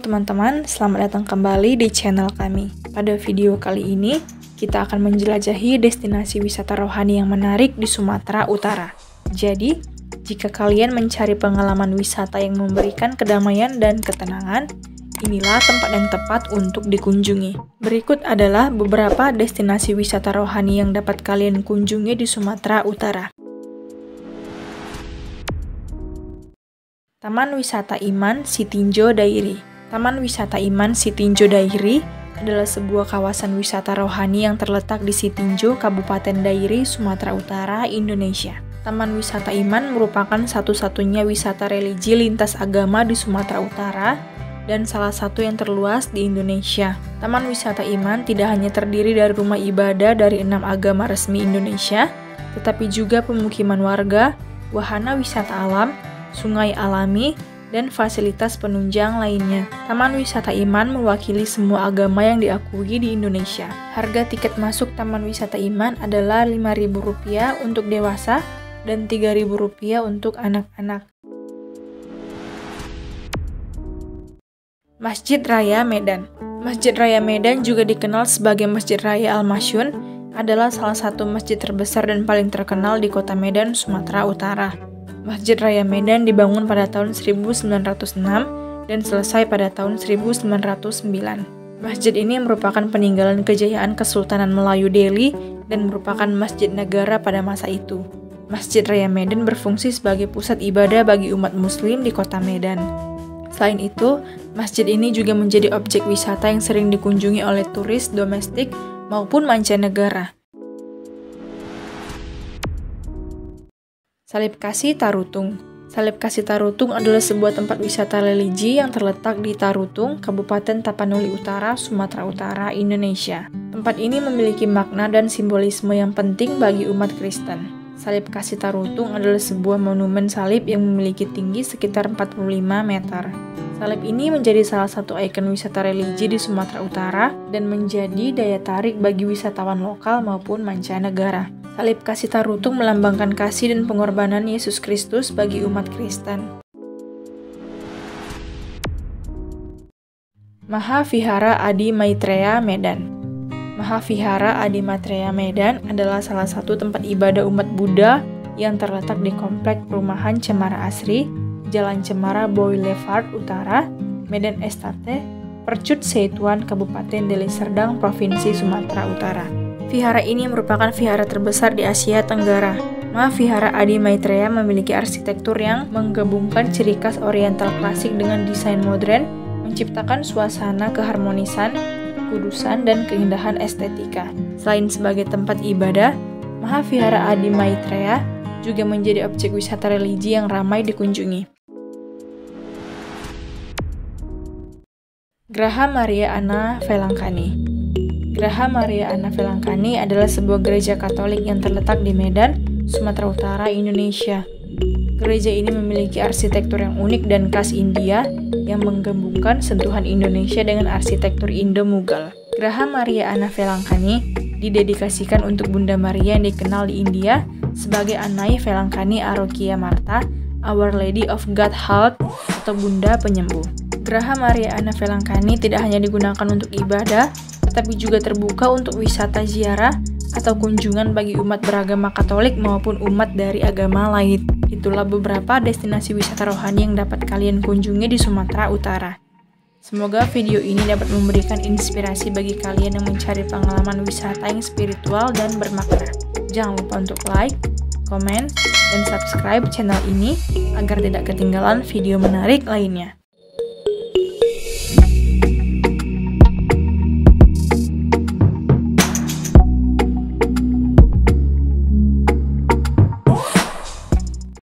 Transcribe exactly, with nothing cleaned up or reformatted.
teman-teman, selamat datang kembali di channel kami. Pada video kali ini, kita akan menjelajahi destinasi wisata rohani yang menarik di Sumatera Utara. Jadi, jika kalian mencari pengalaman wisata yang memberikan kedamaian dan ketenangan, inilah tempat yang tepat untuk dikunjungi. Berikut adalah beberapa destinasi wisata rohani yang dapat kalian kunjungi di Sumatera Utara. Taman Wisata Iman Sitinjo Dairi. Taman Wisata Iman Sitinjo Dairi adalah sebuah kawasan wisata rohani yang terletak di Sitinjo, Kabupaten Dairi, Sumatera Utara, Indonesia. Taman Wisata Iman merupakan satu-satunya wisata religi lintas agama di Sumatera Utara dan salah satu yang terluas di Indonesia. Taman Wisata Iman tidak hanya terdiri dari rumah ibadah dari enam agama resmi Indonesia, tetapi juga pemukiman warga, wahana wisata alam, sungai alami, dan fasilitas penunjang lainnya. Taman Wisata Iman mewakili semua agama yang diakui di Indonesia. Harga tiket masuk Taman Wisata Iman adalah lima ribu rupiah untuk dewasa dan tiga ribu rupiah untuk anak-anak. Masjid Raya Medan. Masjid Raya Medan juga dikenal sebagai Masjid Raya Al-Masyun, adalah salah satu masjid terbesar dan paling terkenal di Kota Medan, Sumatera Utara. Masjid Raya Medan dibangun pada tahun seribu sembilan ratus enam dan selesai pada tahun seribu sembilan ratus sembilan. Masjid ini merupakan peninggalan kejayaan Kesultanan Melayu Delhi dan merupakan masjid negara pada masa itu. Masjid Raya Medan berfungsi sebagai pusat ibadah bagi umat muslim di Kota Medan. Selain itu, masjid ini juga menjadi objek wisata yang sering dikunjungi oleh turis domestik maupun mancanegara. Salib Kasih Tarutung. Salib Kasih Tarutung adalah sebuah tempat wisata religi yang terletak di Tarutung, Kabupaten Tapanuli Utara, Sumatera Utara, Indonesia. Tempat ini memiliki makna dan simbolisme yang penting bagi umat Kristen. Salib Kasih Tarutung adalah sebuah monumen salib yang memiliki tinggi sekitar empat puluh lima meter. Salib ini menjadi salah satu ikon wisata religi di Sumatera Utara dan menjadi daya tarik bagi wisatawan lokal maupun mancanegara. Salib Kasih Tarutung melambangkan kasih dan pengorbanan Yesus Kristus bagi umat Kristen. Mahavihara Adi Maitreya Medan. Mahavihara Adi Maitreya Medan adalah salah satu tempat ibadah umat Buddha yang terletak di komplek perumahan Cemara Asri, Jalan Cemara Boulevard Utara, Medan Estate, Percut Setuan, Kabupaten Deli Serdang, Provinsi Sumatera Utara. Vihara ini merupakan vihara terbesar di Asia Tenggara. Mahavihara Adi Maitreya memiliki arsitektur yang menggabungkan ciri khas oriental klasik dengan desain modern, menciptakan suasana keharmonisan, kekudusan, dan keindahan estetika. Selain sebagai tempat ibadah, Mahavihara Adi Maitreya juga menjadi objek wisata religi yang ramai dikunjungi. Graha Maria Anna Velangkani. Graha Maria Anna Velangkani adalah sebuah gereja Katolik yang terletak di Medan, Sumatera Utara, Indonesia. Gereja ini memiliki arsitektur yang unik dan khas India yang menggabungkan sentuhan Indonesia dengan arsitektur Indo-Mughal. Graha Maria Anna Velangkani didedikasikan untuk Bunda Maria yang dikenal di India sebagai Annai Velangkani Arokia Marta, Our Lady of God Health atau Bunda Penyembuh. Graha Maria Anna Velangkani tidak hanya digunakan untuk ibadah, tetapi juga terbuka untuk wisata ziarah atau kunjungan bagi umat beragama Katolik maupun umat dari agama lain. Itulah beberapa destinasi wisata rohani yang dapat kalian kunjungi di Sumatera Utara. Semoga video ini dapat memberikan inspirasi bagi kalian yang mencari pengalaman wisata yang spiritual dan bermakna. Jangan lupa untuk like, komen, dan subscribe channel ini agar tidak ketinggalan video menarik lainnya.